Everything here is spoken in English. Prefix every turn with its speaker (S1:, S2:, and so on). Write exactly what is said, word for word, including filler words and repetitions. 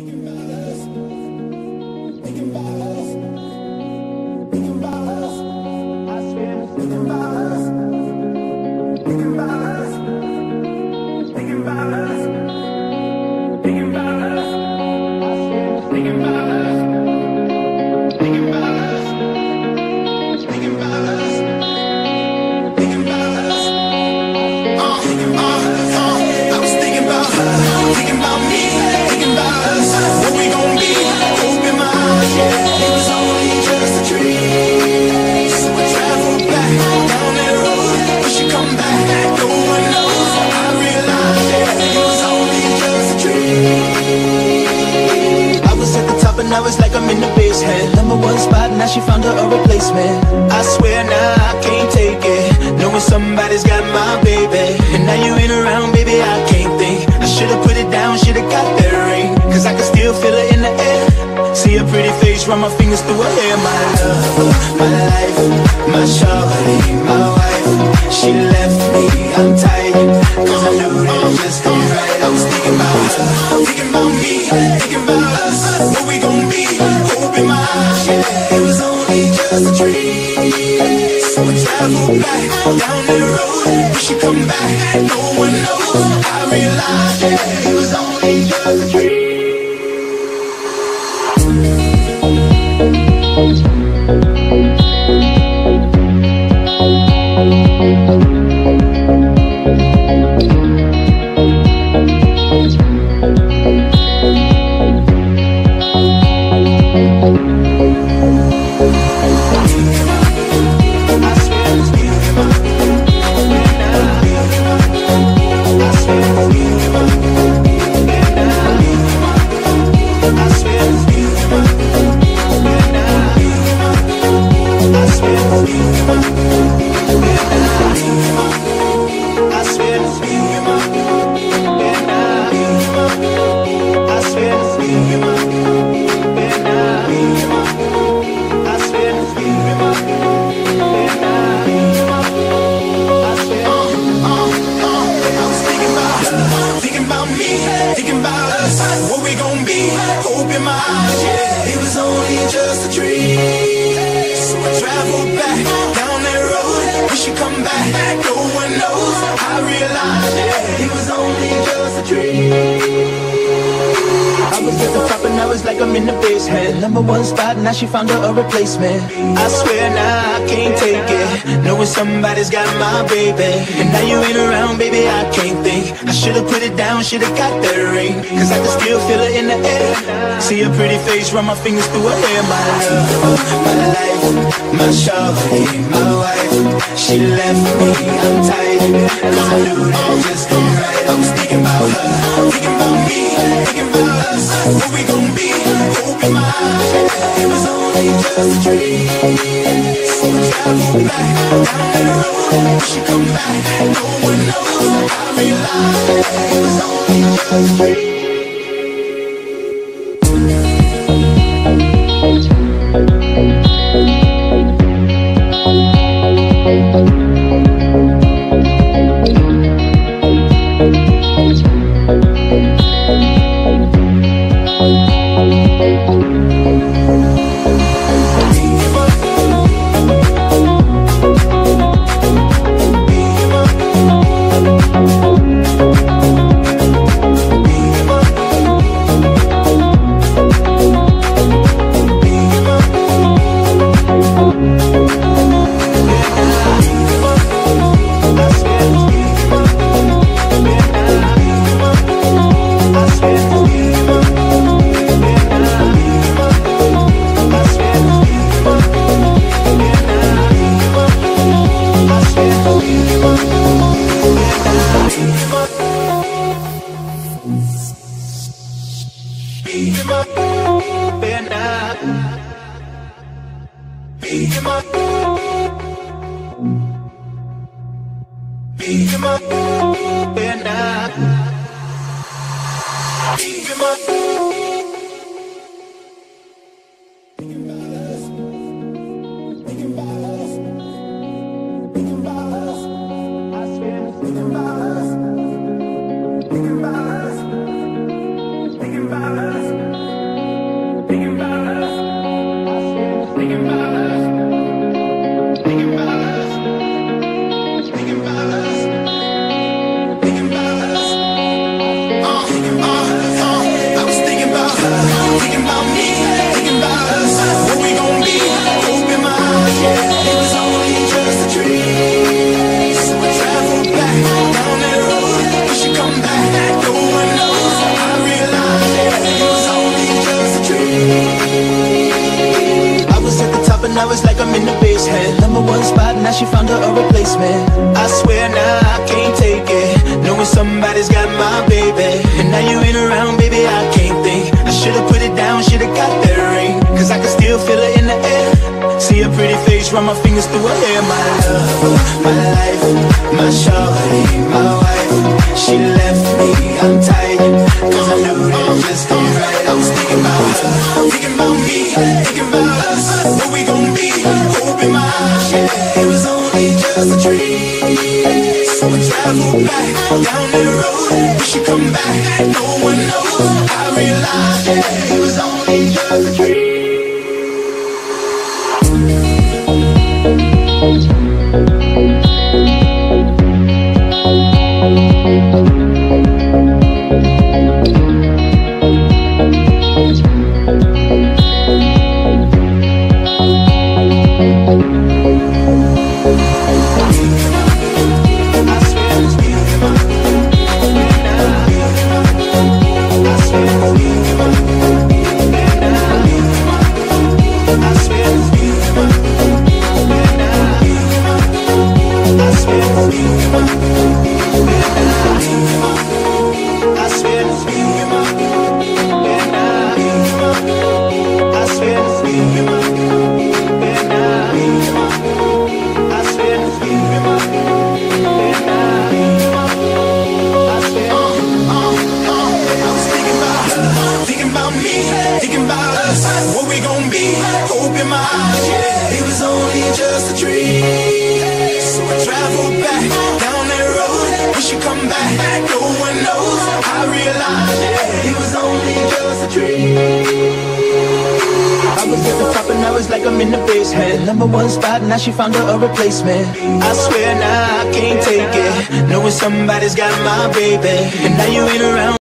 S1: Now it's like I'm in the basement. Number one spot, now she found her a replacement. I swear now I can't take it, knowing somebody's got my baby. And now you ain't around, baby, I can't think. I should've put it down, should've got that ring, cause I can still feel it in the air. See her pretty face, run my fingers through her hair. My love, my life, my shawty, my wife. She left me, I'm tired, cause I knew that it just ain't right. I was thinking about her, thinking about me, thinking about us, what we gon' be, hope in my eyes, yeah. It was only just a dream, so I traveled back down that road. We should come back, no one knows. I realized, yeah, it was only just a dream. Number one spot, now she found her a replacement. I swear now I can't take it, knowing somebody's got my baby. And now you ain't around, baby, I can't think. I should've put it down, should've got that ring, cause I can still feel it in the air. See her pretty face, run my fingers through her hair. My love, my life, my shawty, my wife. She left me, I'm tired, cause I knew that it just ain't right. I was thinking about her, thinking about me, thinking about us, what we gon' be, hope in my eyes. It was only just a dream, so I traveled back down that road. We should come back, no one knows. I realized it was only just a dream. Thinking about us, thinking about us. knowing somebody's got my baby. And now you ain't around, baby, I can't think. I should've put it down, should've got that ring, cause I can still feel it in the air. See her pretty face, run my fingers through her hair. My love, my life, my shawty, my wife. She left me, I'm tight, cause I knew that it just ain't right. I was thinking about her, thinking about me, thinking about us, what we gon' be. Hope in my eyes, yeah, it was only just a dream. So we travel back down that road, we should come back, no one knows. I realized, yeah, it was only just a dream.
S2: Number one spot, now she found her a replacement.
S1: I swear now I can't take it, knowing somebody's got my baby. And now you ain't around.